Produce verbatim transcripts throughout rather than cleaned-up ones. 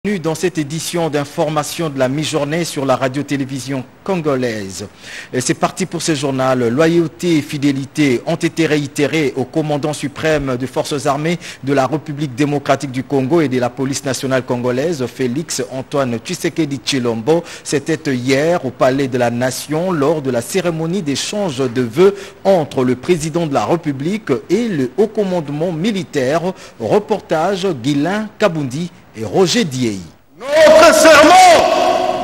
Bienvenue dans cette édition d'information de la mi-journée sur la radio-télévision congolaise. C'est parti pour ce journal. Loyauté et fidélité ont été réitérées au commandant suprême des forces armées de la République démocratique du Congo et de la police nationale congolaise, Félix Antoine Tshisekedi Tshilombo. C'était hier au Palais de la Nation lors de la cérémonie d'échange de vœux entre le président de la République et le haut commandement militaire. Reportage Guilain Kabundi et Roger Diei. Notre serment!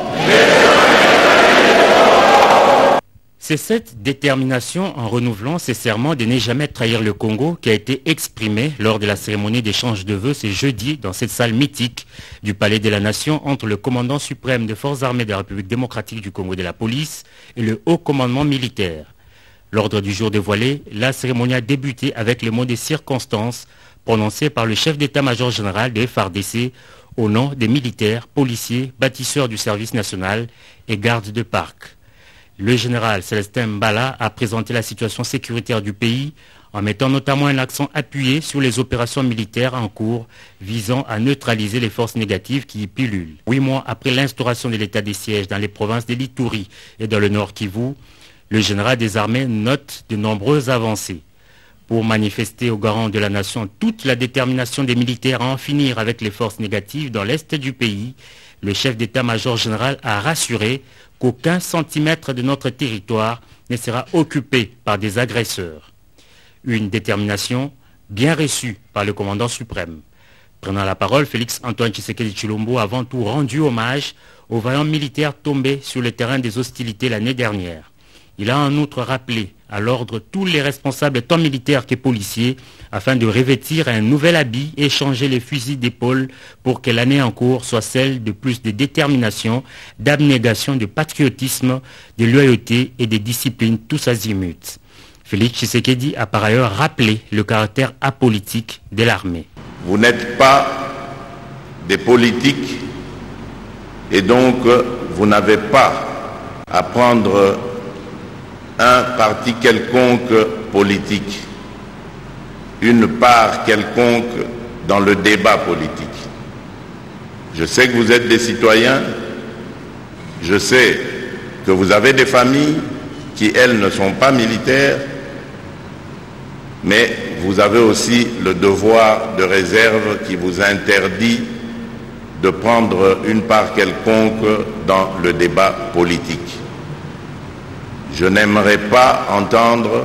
C'est cette détermination en renouvelant ses serments de ne jamais trahir le Congo qui a été exprimée lors de la cérémonie d'échange de vœux ce jeudi dans cette salle mythique du Palais de la Nation entre le commandant suprême des forces armées de la République démocratique du Congo et de la police et le haut commandement militaire. L'ordre du jour dévoilé, la cérémonie a débuté avec les mots des circonstances prononcé par le chef d'état-major général des F A R D C au nom des militaires, policiers, bâtisseurs du service national et gardes de parc. Le général Célestin Mbala a présenté la situation sécuritaire du pays en mettant notamment un accent appuyé sur les opérations militaires en cours visant à neutraliser les forces négatives qui y pullulent. Huit mois après l'instauration de l'état des sièges dans les provinces de l'Ituri et dans le Nord Kivu, le général des armées note de nombreuses avancées. Pour manifester au garant de la nation toute la détermination des militaires à en finir avec les forces négatives dans l'est du pays, le chef d'état-major général a rassuré qu'aucun centimètre de notre territoire ne sera occupé par des agresseurs. Une détermination bien reçue par le commandant suprême. Prenant la parole, Félix Antoine Tshisekedi Tshilombo a avant tout rendu hommage aux vaillants militaires tombés sur le terrain des hostilités l'année dernière. Il a en outre rappelé à l'ordre tous les responsables tant militaires que policiers afin de revêtir un nouvel habit et changer les fusils d'épaule pour que l'année en cours soit celle de plus de détermination, d'abnégation, de patriotisme, de loyauté et de discipline tous azimuts. Félix Tshisekedi a par ailleurs rappelé le caractère apolitique de l'armée. Vous n'êtes pas des politiques et donc vous n'avez pas à prendre un parti quelconque politique, une part quelconque dans le débat politique. Je sais que vous êtes des citoyens, je sais que vous avez des familles qui, elles, ne sont pas militaires, mais vous avez aussi le devoir de réserve qui vous interdit de prendre une part quelconque dans le débat politique. Je n'aimerais pas entendre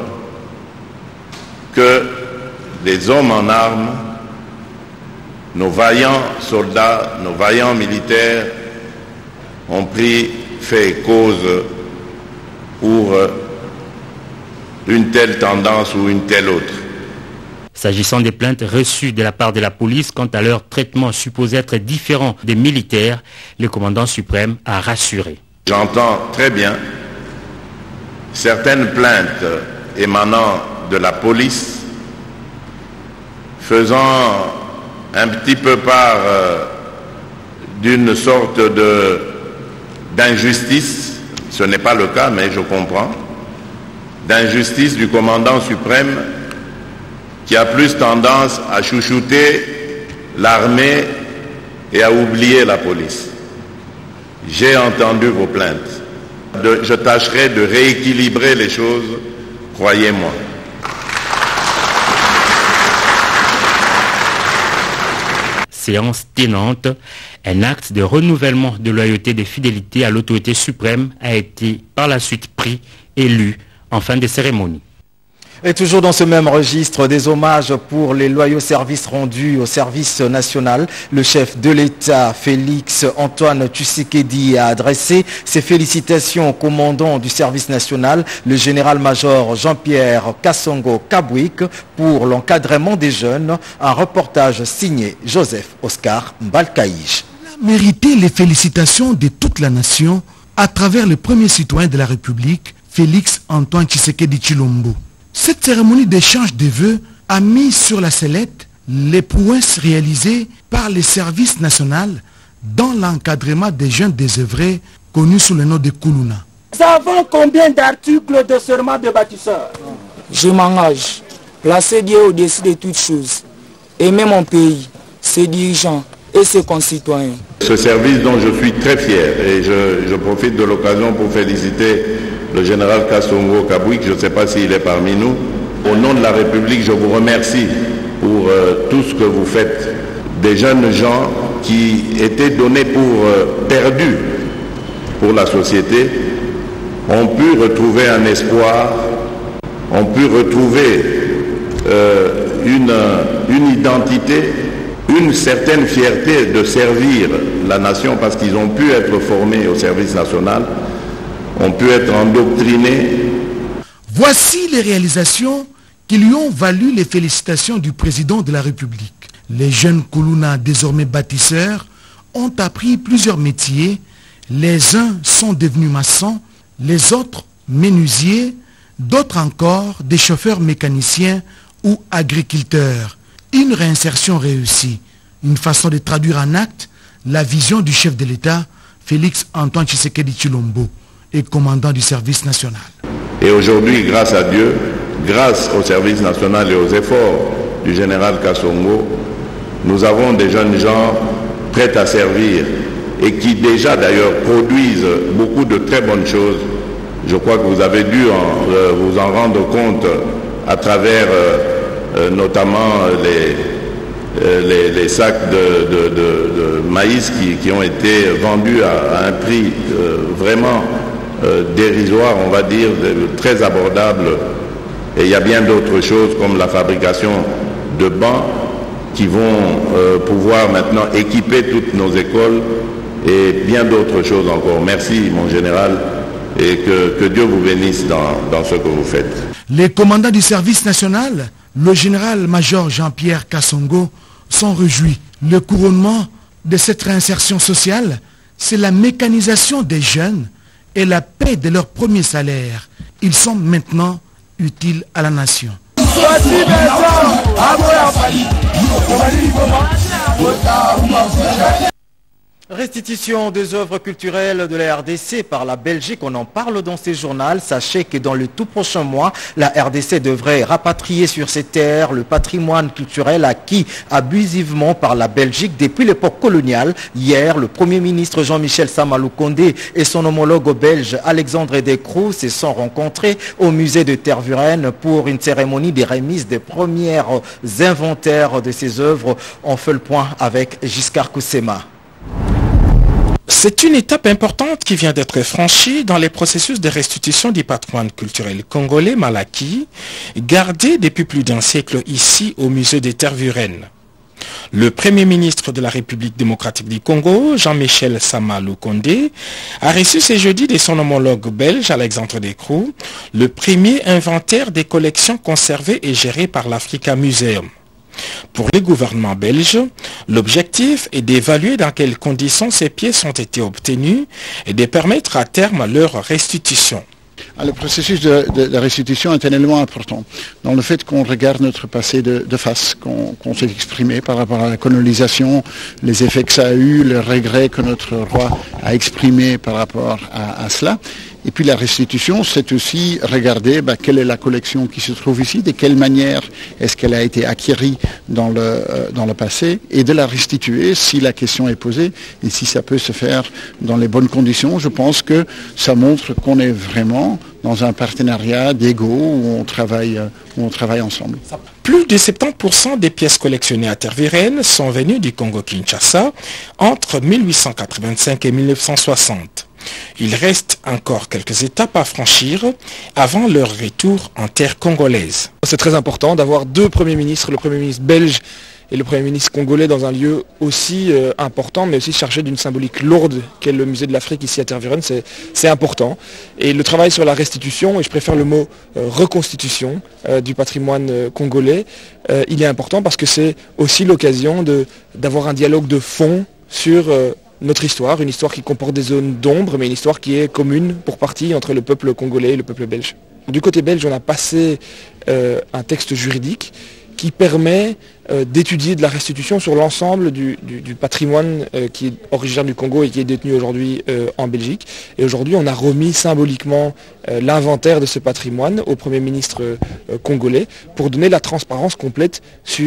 que les hommes en armes, nos vaillants soldats, nos vaillants militaires ont pris fait et cause pour une telle tendance ou une telle autre. S'agissant des plaintes reçues de la part de la police quant à leur traitement supposé être différent des militaires, le commandant suprême a rassuré. J'entends très bien certaines plaintes émanant de la police, faisant un petit peu part euh, d'une sorte de, d'injustice, ce n'est pas le cas, mais je comprends, d'injustice du commandant suprême qui a plus tendance à chouchouter l'armée et à oublier la police. J'ai entendu vos plaintes. De, je tâcherai de rééquilibrer les choses, croyez-moi. Séance tenante, un acte de renouvellement de loyauté et de fidélité à l'autorité suprême a été par la suite pris et lu en fin de cérémonie. Et toujours dans ce même registre, des hommages pour les loyaux services rendus au service national. Le chef de l'État, Félix Antoine Tshisekedi, a adressé ses félicitations au commandant du service national, le général-major Jean-Pierre Kassongo Kabwik, pour l'encadrement des jeunes. Un reportage signé Joseph Oscar Mbalkaïch. Il a mérité les félicitations de toute la nation à travers le premier citoyen de la République, Félix Antoine Tshisekedi Tshilombo. Cette cérémonie d'échange de vœux a mis sur la sellette les prouesses réalisées par le service national dans l'encadrement des jeunes désœuvrés connus sous le nom de Koulouna. Nous savons combien d'articles de serment de bâtisseur. Je m'engage, placer Dieu au-dessus de toutes choses, aimer mon pays, ses dirigeants, et ses concitoyens. Ce service dont je suis très fier, et je, je profite de l'occasion pour féliciter le général Kassongo Kabouik, je ne sais pas s'il est parmi nous. Au nom de la République, je vous remercie pour euh, tout ce que vous faites. Des jeunes gens qui étaient donnés pour euh, perdus pour la société ont pu retrouver un espoir, ont pu retrouver euh, une, une identité, une certaine fierté de servir la nation parce qu'ils ont pu être formés au service national, ont pu être endoctrinés. Voici les réalisations qui lui ont valu les félicitations du président de la République. Les jeunes Koulouna, désormais bâtisseurs, ont appris plusieurs métiers. Les uns sont devenus maçons, les autres menuisiers, d'autres encore des chauffeurs mécaniciens ou agriculteurs. Une réinsertion réussie, une façon de traduire en acte la vision du chef de l'État, Félix Antoine Tshisekedi Tshilombo, et commandant du service national. Et aujourd'hui, grâce à Dieu, grâce au service national et aux efforts du général Kassongo, nous avons des jeunes gens prêts à servir et qui déjà d'ailleurs produisent beaucoup de très bonnes choses. Je crois que vous avez dû en, euh, vous en rendre compte à travers euh, euh, notamment les, euh, les, les sacs de, de, de, de maïs qui, qui ont été vendus à, à un prix euh, vraiment euh, dérisoire, on va dire, de, très abordable. Et il y a bien d'autres choses comme la fabrication de bancs qui vont euh, pouvoir maintenant équiper toutes nos écoles et bien d'autres choses encore. Merci mon général et que, que Dieu vous bénisse dans, dans ce que vous faites. Les commandants du service national, le général-major Jean-Pierre Kassongo, sont réjouis. Le couronnement de cette réinsertion sociale, c'est la mécanisation des jeunes et la paix de leur premier salaire. Ils sont maintenant utiles à la nation. Restitution des œuvres culturelles de la R D C par la Belgique, on en parle dans ces journaux. Sachez que dans le tout prochain mois, la R D C devrait rapatrier sur ses terres le patrimoine culturel acquis abusivement par la Belgique depuis l'époque coloniale. Hier, le Premier ministre Jean-Michel Sama Lukonde et son homologue belge Alexandre Decroux se sont rencontrés au musée de Tervuren pour une cérémonie de remise des premiers inventaires de ces œuvres. On fait le point avec Giscard Koussema. C'est une étape importante qui vient d'être franchie dans les processus de restitution du patrimoine culturel congolais mal acquis, gardé depuis plus d'un siècle ici au musée de Tervuren. Le Premier ministre de la République démocratique du Congo, Jean-Michel Sama Lukonde, a reçu ce jeudi de son homologue belge Alexandre Decroux le premier inventaire des collections conservées et gérées par l'Africa Museum. Pour les gouvernements belges, l'objectif est d'évaluer dans quelles conditions ces pièces ont été obtenues et de permettre à terme leur restitution. Le processus de, de, de restitution est un élément important dans le fait qu'on regarde notre passé de, de face, qu'on qu'on s'est exprimé par rapport à la colonisation, les effets que ça a eu, le regret que notre roi a exprimé par rapport à, à cela. Et puis la restitution, c'est aussi regarder bah, quelle est la collection qui se trouve ici, de quelle manière est-ce qu'elle a été acquérie dans le, euh, dans le passé, et de la restituer si la question est posée, et si ça peut se faire dans les bonnes conditions. Je pense que ça montre qu'on est vraiment dans un partenariat d'égaux où on travaille, où on travaille ensemble. Plus de soixante-dix pour cent des pièces collectionnées à Tervuren sont venues du Congo-Kinshasa entre mille huit cent quatre-vingt-cinq et mille neuf cent soixante. Il reste encore quelques étapes à franchir avant leur retour en terre congolaise. C'est très important d'avoir deux premiers ministres, le premier ministre belge et le premier ministre congolais dans un lieu aussi euh, important, mais aussi chargé d'une symbolique lourde qu'est le musée de l'Afrique ici à Tervuren. C'est important. Et le travail sur la restitution, et je préfère le mot euh, reconstitution euh, du patrimoine euh, congolais, euh, il est important parce que c'est aussi l'occasion d'avoir un dialogue de fond sur euh, notre histoire, une histoire qui comporte des zones d'ombre, mais une histoire qui est commune pour partie entre le peuple congolais et le peuple belge. Du côté belge, on a passé euh, un texte juridique qui permet euh, d'étudier de la restitution sur l'ensemble du, du, du patrimoine euh, qui est originaire du Congo et qui est détenu aujourd'hui euh, en Belgique. Et aujourd'hui, on a remis symboliquement euh, l'inventaire de ce patrimoine au Premier ministre euh, congolais pour donner la transparence complète sur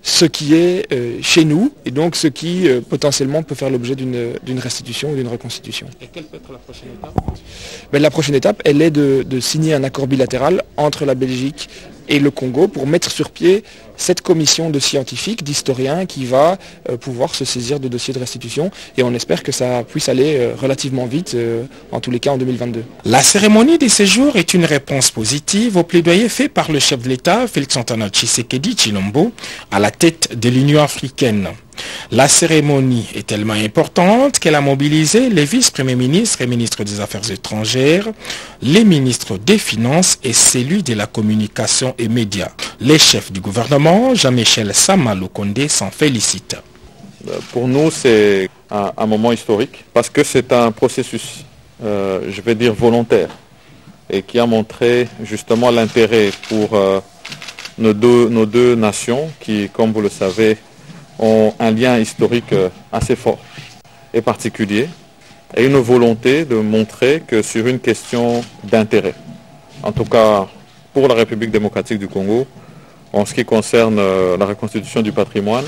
ce qui est euh, chez nous et donc ce qui euh, potentiellement peut faire l'objet d'une d'une restitution ou d'une reconstitution. Et quelle peut être la prochaine étape? Ben, la prochaine étape, elle est de, de signer un accord bilatéral entre la Belgique et le Congo pour mettre sur pied cette commission de scientifiques, d'historiens qui va euh, pouvoir se saisir de dossiers de restitution et on espère que ça puisse aller euh, relativement vite, euh, en tous les cas en deux mille vingt-deux. La cérémonie des séjours est une réponse positive au plaidoyer fait par le chef de l'État, Félix-Antoine Tshisekedi Tshilombo, à la tête de l'Union africaine. La cérémonie est tellement importante qu'elle a mobilisé les vice-premiers ministres et ministres des Affaires étrangères, les ministres des Finances et celui de la communication et médias. Les chefs du gouvernement, Jean-Michel Sama Lukonde, s'en félicitent. Pour nous, c'est un, un moment historique parce que c'est un processus, euh, je vais dire volontaire, et qui a montré justement l'intérêt pour euh, nos, deux, nos deux nations qui, comme vous le savez, ont un lien historique assez fort et particulier et une volonté de montrer que sur une question d'intérêt, en tout cas pour la République démocratique du Congo, en ce qui concerne la reconstitution du patrimoine,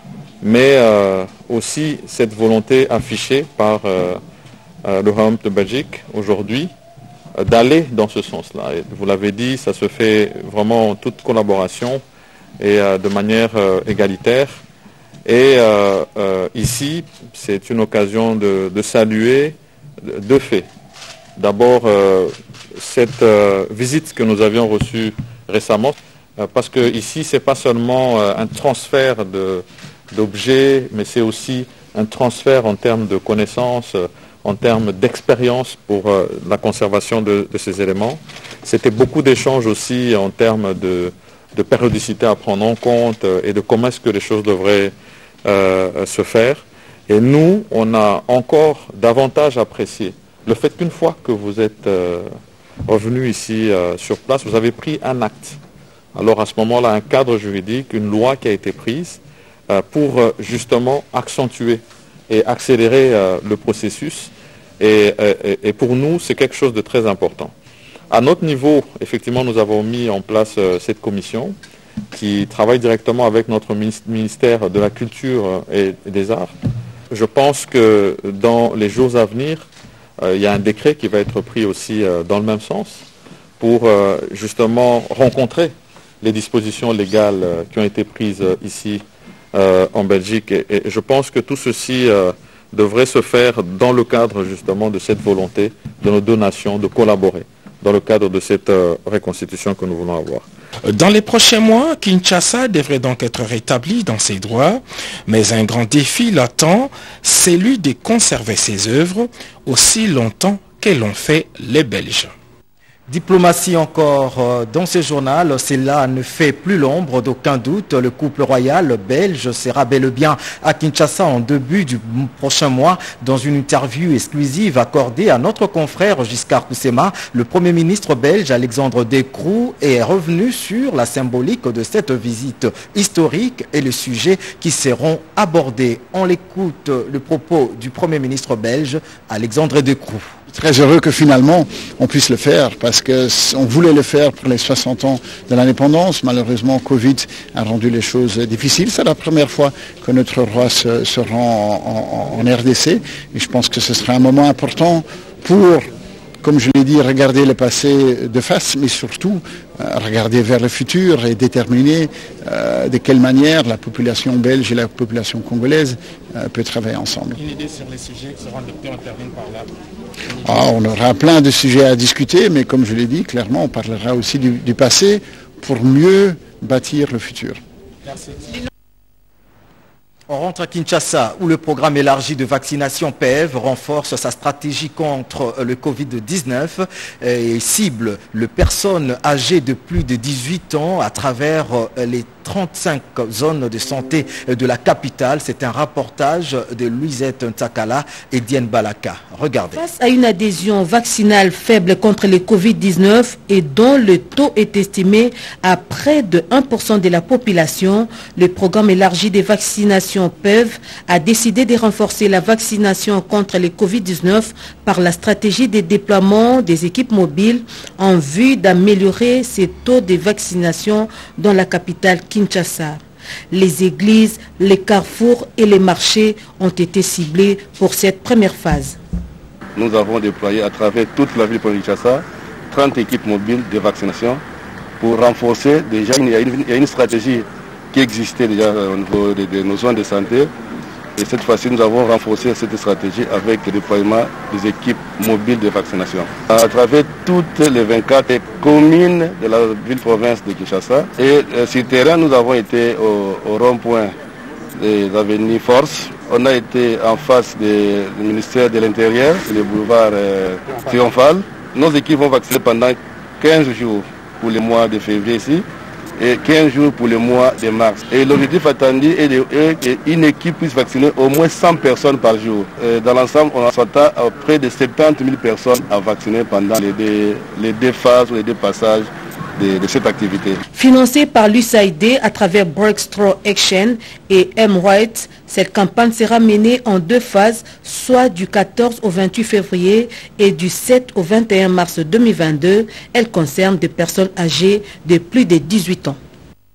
mais euh, aussi cette volonté affichée par euh, euh, le Royaume de Belgique aujourd'hui euh, d'aller dans ce sens-là. Et vous l'avez dit, ça se fait vraiment en toute collaboration et euh, de manière euh, égalitaire. Et euh, euh, ici, c'est une occasion de, de saluer deux faits. D'abord, euh, cette euh, visite que nous avions reçue récemment, euh, parce que ici, c'est pas seulement euh, un transfert de, d'objets, mais c'est aussi un transfert en termes de connaissances, euh, en termes d'expérience pour euh, la conservation de, de ces éléments. C'était beaucoup d'échanges aussi en termes de, de périodicité à prendre en compte euh, et de comment est-ce que les choses devraient Euh, se faire. Et nous, on a encore davantage apprécié le fait qu'une fois que vous êtes euh, revenu ici euh, sur place, vous avez pris un acte. Alors à ce moment-là, un cadre juridique, une loi qui a été prise euh, pour euh, justement accentuer et accélérer euh, le processus. Et, et, et pour nous, c'est quelque chose de très important. À notre niveau, effectivement, nous avons mis en place euh, cette commission qui travaille directement avec notre ministère de la Culture et des Arts. Je pense que dans les jours à venir, euh, il y a un décret qui va être pris aussi euh, dans le même sens pour euh, justement rencontrer les dispositions légales euh, qui ont été prises euh, ici euh, en Belgique. Et, et je pense que tout ceci euh, devrait se faire dans le cadre justement de cette volonté de nos deux nations de collaborer dans le cadre de cette euh, reconstitution que nous voulons avoir. Dans les prochains mois, Kinshasa devrait donc être rétabli dans ses droits, mais un grand défi l'attend, celui de conserver ses œuvres aussi longtemps que l'ont fait les Belges. Diplomatie encore dans ce journal, cela ne fait plus l'ombre d'aucun doute. Le couple royal belge sera bel et bien à Kinshasa en début du prochain mois. Dans une interview exclusive accordée à notre confrère Giscard Koussema, le Premier ministre belge Alexandre De Croo est revenu sur la symbolique de cette visite historique et les sujets qui seront abordés. On l'écoute, le propos du Premier ministre belge Alexandre De Croo. Très heureux que finalement on puisse le faire parce qu'on voulait le faire pour les soixante ans de l'indépendance. Malheureusement, Covid a rendu les choses difficiles. C'est la première fois que notre roi se, se rend en, en, en R D C et je pense que ce sera un moment important pour, comme je l'ai dit, regarder le passé de face, mais surtout euh, regarder vers le futur et déterminer euh, de quelle manière la population belge et la population congolaise euh, peut travailler ensemble. Une idée sur les sujets qui seront adoptés, on termine par là. Ah, on aura plein de sujets à discuter, mais comme je l'ai dit, clairement, on parlera aussi du, du passé pour mieux bâtir le futur. Merci. On rentre à Kinshasa où le programme élargi de vaccination P E V renforce sa stratégie contre le Covid dix-neuf et cible les personnes âgées de plus de dix-huit ans à travers les trente-cinq zones de santé de la capitale. C'est un reportage de Louisette Ntakala et Diane Balaka. Regardez. Face à une adhésion vaccinale faible contre le Covid dix-neuf et dont le taux est estimé à près de un pour cent de la population, le programme élargi de vaccination P E V a décidé de renforcer la vaccination contre le Covid dix-neuf par la stratégie de déploiement des équipes mobiles en vue d'améliorer ces taux de vaccination dans la capitale Kinshasa. Les églises, les carrefours et les marchés ont été ciblés pour cette première phase. Nous avons déployé à travers toute la ville de Kinshasa trente équipes mobiles de vaccination pour renforcer. Déjà, il y a une, il y a une stratégie qui existait déjà au niveau de, de nos zones de santé. Et cette fois-ci, nous avons renforcé cette stratégie avec le déploiement des équipes mobiles de vaccination. À travers toutes les vingt-quatre communes de la ville-province de Kinshasa. Et euh, sur le terrain, nous avons été au, au rond-point des avenues Force. On a été en face du ministère de l'Intérieur, le boulevard euh, Triomphal. Nos équipes vont vacciner pendant quinze jours pour le mois de février ici et quinze jours pour le mois de mars. Et l'objectif attendu est qu'une équipe puisse vacciner au moins cent personnes par jour. Et dans l'ensemble, on s'attend à près de soixante-dix mille personnes à vacciner pendant les deux, les deux phases ou les deux passages de, de cette activité. Financée par l'U S A I D à travers Breakthrough Action et M-White, cette campagne sera menée en deux phases, soit du quatorze au vingt-huit février et du sept au vingt et un mars deux mille vingt-deux. Elle concerne des personnes âgées de plus de dix-huit ans.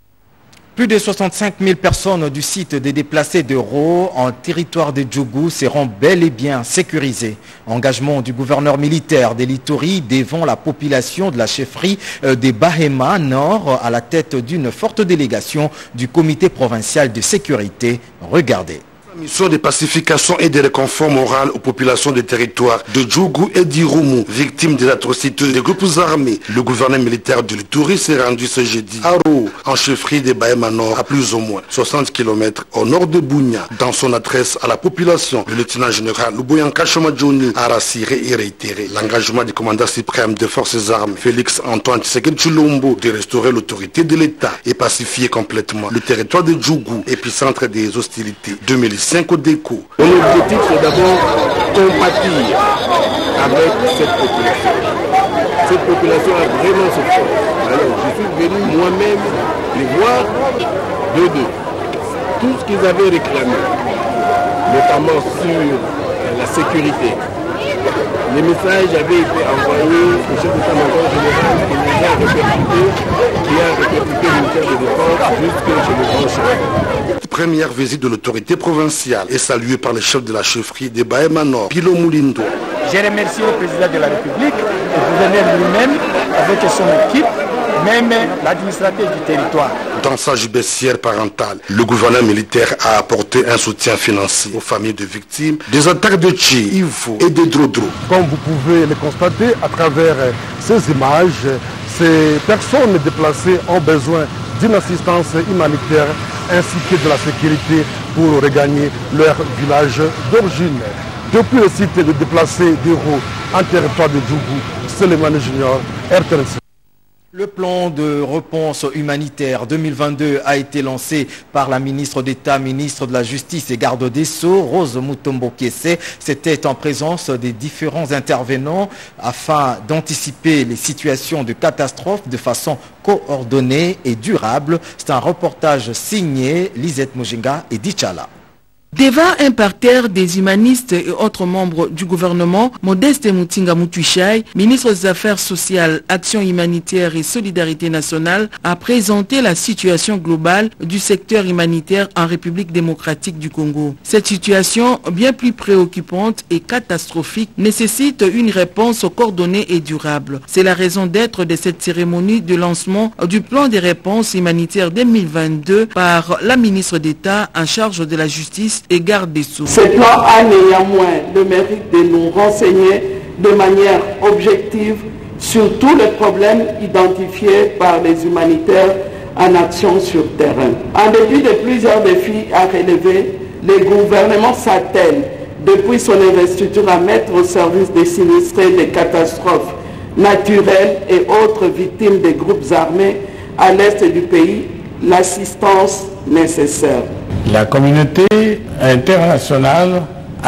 Plus de soixante-cinq mille personnes du site des déplacés de Ro en territoire de Djougou seront bel et bien sécurisées. Engagement du gouverneur militaire de l'Ituri devant la population de la chefferie des Bahema Nord à la tête d'une forte délégation du comité provincial de sécurité. Regardez. Mission de pacification et de réconfort moral aux populations des territoires de Djougou et d'Irumu, victimes des atrocités des groupes armés. Le gouverneur militaire de l'Ituri s'est rendu ce jeudi à Ro, en chefferie des Bahema Nord, à plus ou moins soixante kilomètres au nord de Bounia. Dans son adresse à la population, le lieutenant général Luboyanka Chomadjouni a rassuré et réitéré l'engagement du commandant suprême des forces armées, Félix Antoine Tshisekedi Tshilombo, de restaurer l'autorité de l'État et pacifier complètement le territoire de Djougou, épicentre des hostilités deux mille cinq au déco. Mon objectif, c'est d'abord compatir avec cette population. Cette population a vraiment souffert. Alors, je suis venu moi-même les voir de deux. Tout ce qu'ils avaient réclamé, notamment sur la sécurité. Les messages avaient été envoyés au chef d'état-major général qui les a répercutés, qui a répercuté le ministère de défense jusque chez le grand chef. Première visite de l'autorité provinciale est saluée par le chef de la chefferie des Bahema Nord, Pilo Moulindo. J'ai remercié le président de la République, le gouverneur lui-même, avec son équipe, même l'administrateur du territoire. Dans sa jubilaire parentale, le gouverneur militaire a apporté un soutien financier aux familles de victimes des attaques de Tchi, Ivo et de Drodro. Comme vous pouvez le constater à travers ces images, ces personnes déplacées ont besoin d'une assistance humanitaire ainsi que de la sécurité pour regagner leur village d'origine. Depuis le site de déplacés d'Hérault en territoire de Djougou, Suleiman Junior, R T N C. Le plan de réponse humanitaire deux mille vingt-deux a été lancé par la ministre d'État, ministre de la Justice et garde des Sceaux, Rose Mutombo Kiese. C'était en présence des différents intervenants afin d'anticiper les situations de catastrophe de façon coordonnée et durable. C'est un reportage signé Lisette Mojinga et Dichala. Devant un parterre des humanistes et autres membres du gouvernement, Modeste Mutinga Mutuishai, ministre des Affaires sociales, Action humanitaire et Solidarité nationale, a présenté la situation globale du secteur humanitaire en République démocratique du Congo. Cette situation, bien plus préoccupante et catastrophique, nécessite une réponse coordonnée et durable. C'est la raison d'être de cette cérémonie de lancement du plan de réponse humanitaire deux mille vingt-deux par la ministre d'État en charge de la justice et garde des Sceaux. Ce plan a néanmoins le mérite de nous renseigner de manière objective sur tous les problèmes identifiés par les humanitaires en action sur terrain. En dépit de plusieurs défis à relever, le gouvernement s'attelle depuis son investiture à mettre au service des sinistrés des catastrophes naturelles et autres victimes des groupes armés à l'est du pays l'assistance nécessaire. La communauté internationale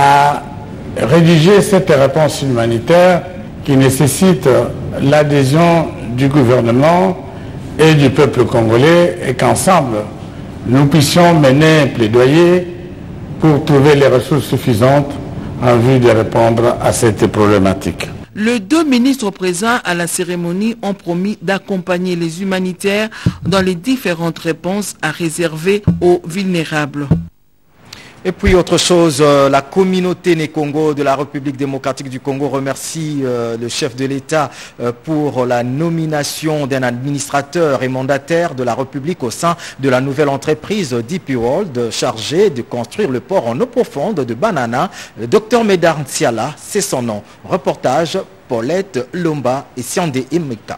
a rédigé cette réponse humanitaire qui nécessite l'adhésion du gouvernement et du peuple congolais et qu'ensemble, nous puissions mener un plaidoyer pour trouver les ressources suffisantes en vue de répondre à cette problématique. Les deux ministres présents à la cérémonie ont promis d'accompagner les humanitaires dans les différentes réponses à réserver aux vulnérables. Et puis autre chose, euh, la communauté Né Congo de la République démocratique du Congo remercie euh, le chef de l'État euh, pour la nomination d'un administrateur et mandataire de la République au sein de la nouvelle entreprise D P World chargée de construire le port en eau profonde de Banana. Le docteur Médard Nsiala, c'est son nom. Reportage Paulette Lomba et Siandé Imeka.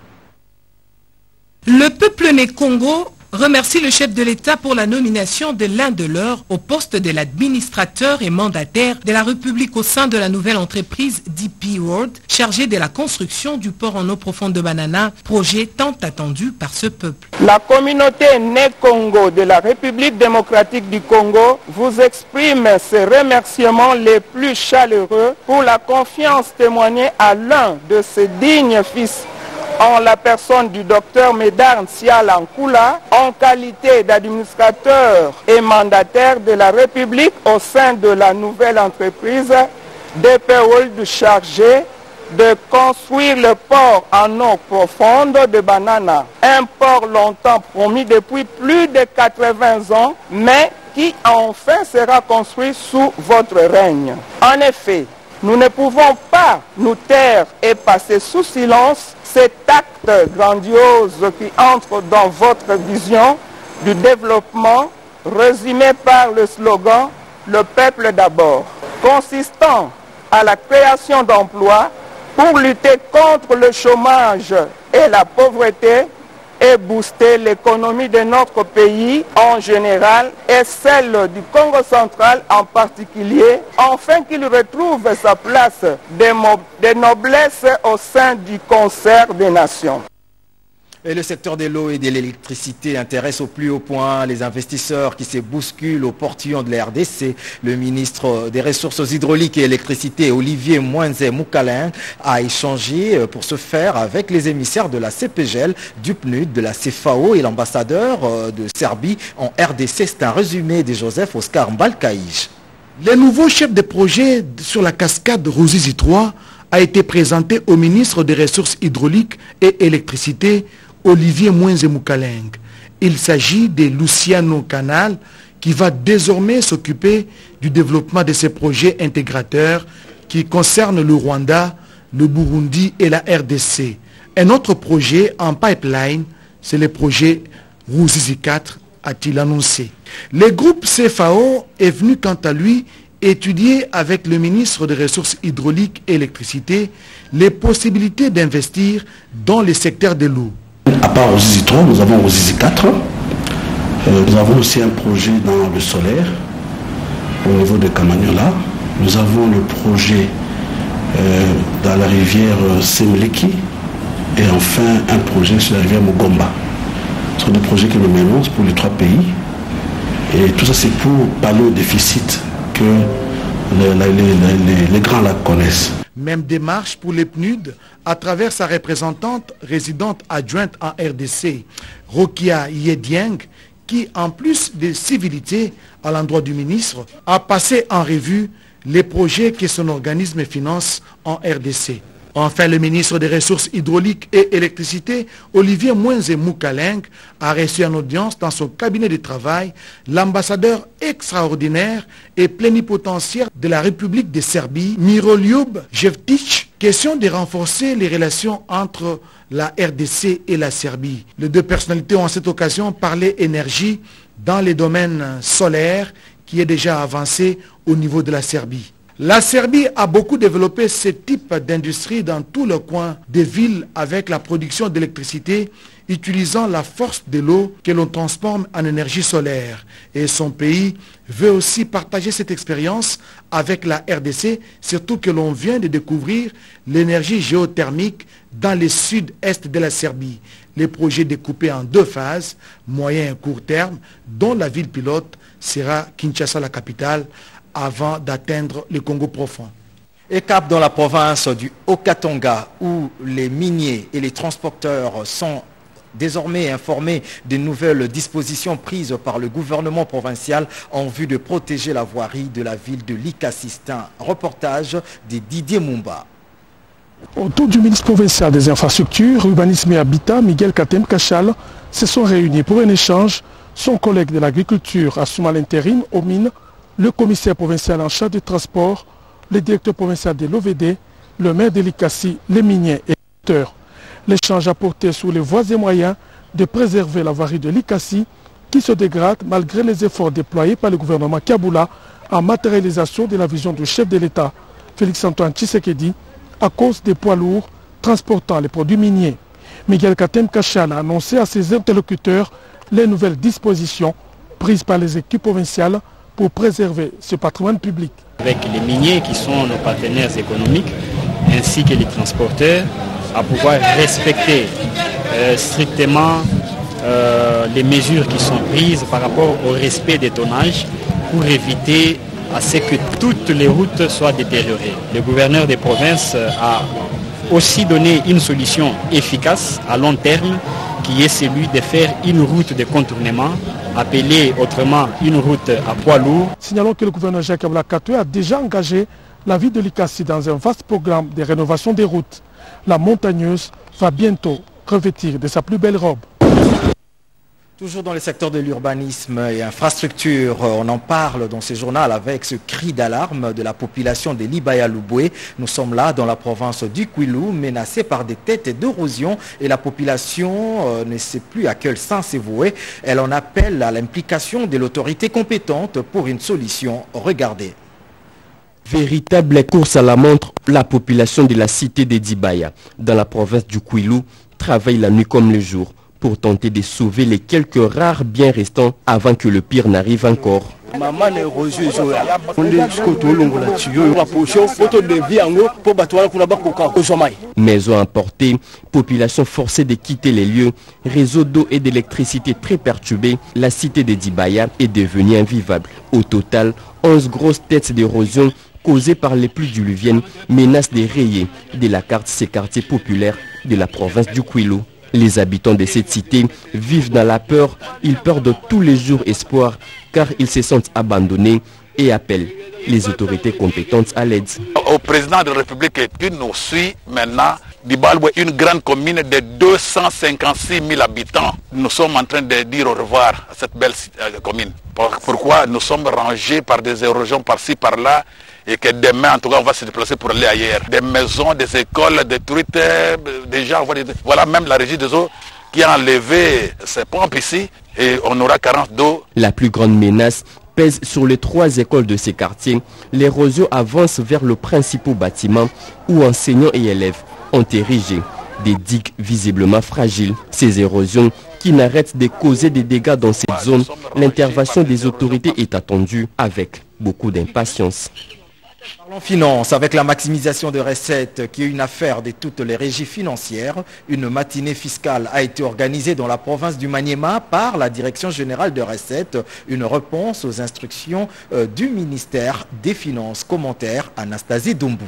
Le peuple Né Congo remercie le chef de l'État pour la nomination de l'un de leurs au poste de l'administrateur et mandataire de la République au sein de la nouvelle entreprise D P World chargée de la construction du port en eau profonde de Banana, projet tant attendu par ce peuple. La communauté Né Congo de la République démocratique du Congo vous exprime ses remerciements les plus chaleureux pour la confiance témoignée à l'un de ses dignes fils en la personne du docteur Médard Nsiala Nkula, en qualité d'administrateur et mandataire de la République au sein de la nouvelle entreprise D P World chargée de construire le port en eau profonde de Banana. Un port longtemps promis depuis plus de quatre-vingts ans, mais qui enfin sera construit sous votre règne. En effet, nous ne pouvons pas nous taire et passer sous silence cet acte grandiose qui entre dans votre vision du développement résumé par le slogan « Le peuple d'abord », consistant à la création d'emplois pour lutter contre le chômage et la pauvreté et booster l'économie de notre pays en général et celle du Congo central en particulier, afin qu'il retrouve sa place de noblesse au sein du concert des nations. Et le secteur de l'eau et de l'électricité intéresse au plus haut point les investisseurs qui se bousculent au portillon de la R D C. Le ministre des Ressources hydrauliques et électricité, Olivier Mwenze Moukaleng, a échangé pour ce faire avec les émissaires de la C P G L, du P N U D, de la C F A O et l'ambassadeur de Serbie en R D C. C'est un résumé de Joseph Oscar Mbalkaïj. Le nouveau chef de projet sur la cascade Ruzizi trois a été présenté au ministre des Ressources hydrauliques et électricité, Olivier Mwenze Moukaleng. Il s'agit de Luciano Canal qui va désormais s'occuper du développement de ces projets intégrateurs qui concernent le Rwanda, le Burundi et la R D C. Un autre projet en pipeline, c'est le projet Ruzizi quatre, a-t-il annoncé. Le groupe C F A O est venu quant à lui étudier avec le ministre des Ressources hydrauliques et électricité les possibilités d'investir dans le secteur de l'eau. À part Ruzizi trois, nous avons Ruzizi quatre. Euh, nous avons aussi un projet dans le solaire au niveau de Kamanyola. Nous avons le projet euh, dans la rivière Semleki et enfin un projet sur la rivière Mugomba. Ce sont des projets que nous menons pour les trois pays. Et tout ça, c'est pour pallier au déficit que les, les, les, les grands lacs connaissent. Même démarche pour les P N U D à travers sa représentante résidente adjointe en R D C, Rokia Yedieng, qui en plus de civilité à l'endroit du ministre, a passé en revue les projets que son organisme finance en R D C. Enfin, le ministre des Ressources hydrauliques et électricité, Olivier Mwenze Moukaleng, a reçu en audience dans son cabinet de travail l'ambassadeur extraordinaire et plénipotentiaire de la République de Serbie, Miroljub Jevtic, question de renforcer les relations entre la R D C et la Serbie. Les deux personnalités ont à cette occasion parlé énergie dans les domaines solaires qui est déjà avancé au niveau de la Serbie. La Serbie a beaucoup développé ce type d'industrie dans tous les coins des villes avec la production d'électricité utilisant la force de l'eau que l'on transforme en énergie solaire. Et son pays veut aussi partager cette expérience avec la R D C, surtout que l'on vient de découvrir l'énergie géothermique dans le sud-est de la Serbie. Les projets découpés en deux phases, moyen et court terme, dont la ville pilote sera Kinshasa, la capitale, avant d'atteindre le Congo profond. Et cap dans la province du Haut-Katanga, où les miniers et les transporteurs sont désormais informés des nouvelles dispositions prises par le gouvernement provincial en vue de protéger la voirie de la ville de Likasistan. Reportage de Didier Mumba. Autour du ministre provincial des infrastructures, urbanisme et habitat, Miguel Katem Kachal, se sont réunis pour un échange. Son collègue de l'agriculture assume à l'intérim aux mines, le commissaire provincial en charge des transports, le directeur provincial de l'O V D, le maire de l'Ikassi, les miniers et les acteurs. L'échange a porté sur les voies et moyens de préserver la voirie de l'Ikassi qui se dégrade malgré les efforts déployés par le gouvernement Kaboula en matérialisation de la vision du chef de l'État, Félix-Antoine Tshisekedi, à cause des poids lourds transportant les produits miniers. Miguel Katem Kachal a annoncé à ses interlocuteurs les nouvelles dispositions prises par les équipes provinciales pour préserver ce patrimoine public. Avec les miniers qui sont nos partenaires économiques ainsi que les transporteurs, à pouvoir respecter euh, strictement euh, les mesures qui sont prises par rapport au respect des tonnages pour éviter à ce que toutes les routes soient détériorées. Le gouverneur des provinces a aussi donné une solution efficace à long terme qui est celui de faire une route de contournement, appelée autrement une route à poids lourd. Signalons que le gouverneur Jacques Kabila Kato a déjà engagé la ville de l'Ikassi dans un vaste programme de rénovation des routes. La montagneuse va bientôt revêtir de sa plus belle robe. Toujours dans le secteur de l'urbanisme et infrastructure, on en parle dans ce journal avec ce cri d'alarme de la population de Libaya-Louboué. Nous sommes là dans la province du Kwilu, menacée par des têtes d'érosion et la population euh, ne sait plus à quel sens se vouer. Elle en appelle à l'implication de l'autorité compétente pour une solution. Regardez. Véritable course à la montre, la population de la cité de Dibaya, dans la province du Kwilu, travaille la nuit comme le jour pour tenter de sauver les quelques rares biens restants avant que le pire n'arrive encore. Maisons emportées, population forcée de quitter les lieux, réseau d'eau et d'électricité très perturbés, la cité de Dibaya est devenue invivable. Au total, onze grosses têtes d'érosion causées par les pluies diluviennes menacent de rayer de la carte ces quartiers populaires de la province du Kwilu. Les habitants de cette cité vivent dans la peur, ils perdent tous les jours espoir car ils se sentent abandonnés et appellent les autorités compétentes à l'aide. Au président de la République qui nous suit maintenant, Dibalwe, une grande commune de deux cent cinquante-six mille habitants. Nous sommes en train de dire au revoir à cette belle commune. Pourquoi nous sommes rangés par des érosions par-ci, par-là et que demain, en tout cas, on va se déplacer pour aller ailleurs. Des maisons, des écoles détruites, des gens, voilà même la régie des eaux qui a enlevé ses pompes ici et on aura carence d'eau. La plus grande menace pèse sur les trois écoles de ces quartiers. L'érosion avance vers le principal bâtiment où enseignants et élèves ont érigé des digues visiblement fragiles. Ces érosions qui n'arrêtent de causer des dégâts dans cette zone, l'intervention des autorités est attendue avec beaucoup d'impatience. Parlons finance avec la maximisation de recettes qui est une affaire de toutes les régies financières. Une matinée fiscale a été organisée dans la province du Maniema par la Direction générale de recettes. Une réponse aux instructions euh, du ministère des Finances. Commentaire Anastasie Doumbou.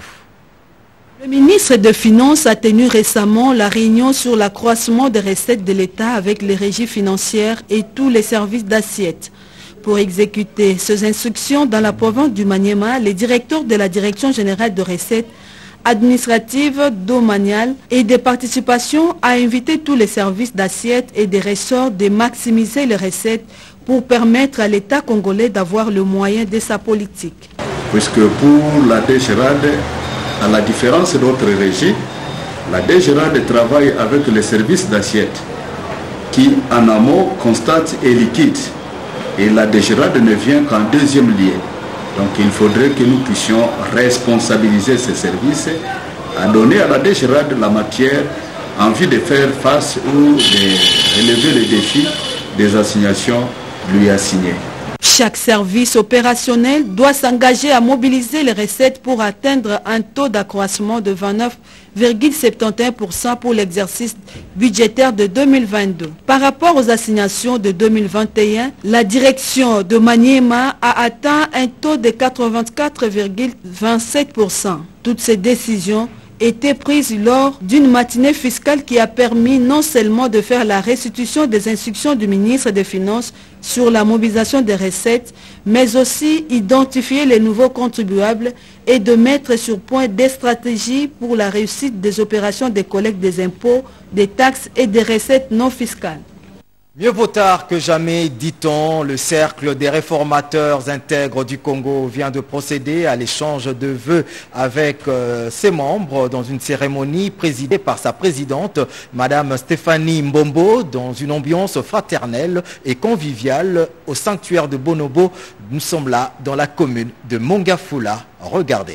Le ministre des Finances a tenu récemment la réunion sur l'accroissement des recettes de l'État avec les régies financières et tous les services d'assiette. Pour exécuter ces instructions dans la province du Maniema, les directeurs de la Direction générale de recettes administratives, domaniales et des participations a invité tous les services d'assiette et des ressorts de maximiser les recettes pour permettre à l'État congolais d'avoir le moyen de sa politique. Puisque pour la D G R A D, à la différence d'autres régies, la D G R A D travaille avec les services d'assiette qui en amont constatent et liquident. Et la D G R A D ne vient qu'en deuxième lieu. Donc il faudrait que nous puissions responsabiliser ces services, à donner à la D G R A D la matière en vue de faire face ou de relever les défis des assignations lui assignées. Chaque service opérationnel doit s'engager à mobiliser les recettes pour atteindre un taux d'accroissement de vingt-neuf virgule soixante et onze pour cent pour l'exercice budgétaire de deux mille vingt-deux. Par rapport aux assignations de deux mille vingt et un, la direction de Maniema a atteint un taux de quatre-vingt-quatre virgule vingt-sept pour cent. Toutes ces décisions étaient prises lors d'une matinée fiscale qui a permis non seulement de faire la restitution des instructions du ministre des Finances, sur la mobilisation des recettes, mais aussi identifier les nouveaux contribuables et de mettre sur point des stratégies pour la réussite des opérations de collecte des impôts, des taxes et des recettes non fiscales. Mieux vaut tard que jamais, dit-on. Le cercle des réformateurs intègres du Congo vient de procéder à l'échange de vœux avec euh, ses membres dans une cérémonie présidée par sa présidente, Madame Stéphanie Mbombo, dans une ambiance fraternelle et conviviale au sanctuaire de Bonobo. Nous sommes là dans la commune de Mongafula. Regardez.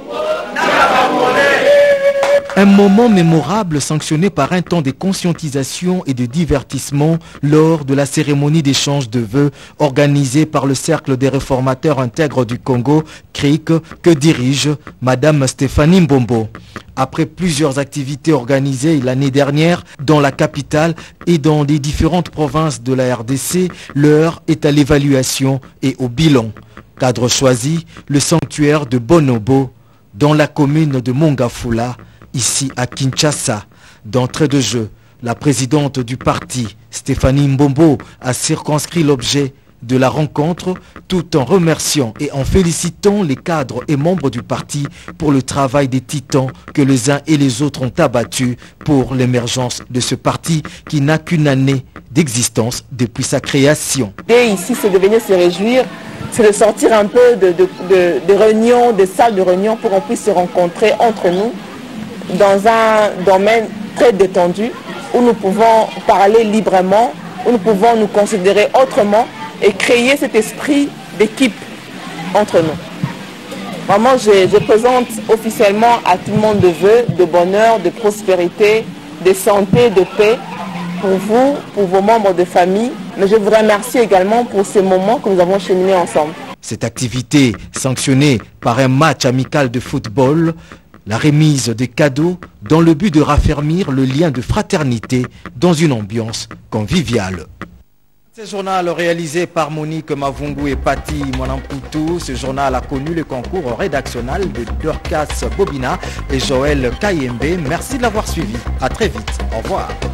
Un moment mémorable sanctionné par un temps de conscientisation et de divertissement lors de la cérémonie d'échange de vœux organisée par le Cercle des réformateurs intègres du Congo, C R I C, que dirige Madame Stéphanie Mbombo. Après plusieurs activités organisées l'année dernière dans la capitale et dans les différentes provinces de la R D C, l'heure est à l'évaluation et au bilan. Cadre choisi, le sanctuaire de Bonobo, dans la commune de Mongafula, ici à Kinshasa. D'entrée de jeu, la présidente du parti, Stéphanie Mbombo, a circonscrit l'objet de la rencontre tout en remerciant et en félicitant les cadres et membres du parti pour le travail des titans que les uns et les autres ont abattu pour l'émergence de ce parti qui n'a qu'une année d'existence depuis sa création. Et ici, c'est de venir se réjouir, c'est de sortir un peu de, de, de, de réunions, de salles de réunion pour qu'on puisse se rencontrer entre nous dans un domaine très détendu où nous pouvons parler librement, où nous pouvons nous considérer autrement et créer cet esprit d'équipe entre nous. Vraiment, je, je présente officiellement à tout le monde de vœux, de bonheur, de prospérité, de santé, de paix pour vous, pour vos membres de famille. Mais je vous remercie également pour ces moments que nous avons cheminés ensemble. Cette activité, sanctionnée par un match amical de football, la remise des cadeaux dans le but de raffermir le lien de fraternité dans une ambiance conviviale. Ce journal réalisé par Monique Mavungu et Patti Mwanamputu. Ce journal a connu le concours rédactionnel de Dorcas Bobina et Joël Kayembe. Merci de l'avoir suivi. À très vite. Au revoir.